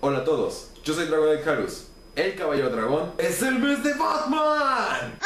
Hola a todos, yo soy Dragon Carus. El Caballero Dragón es el mes de Batman.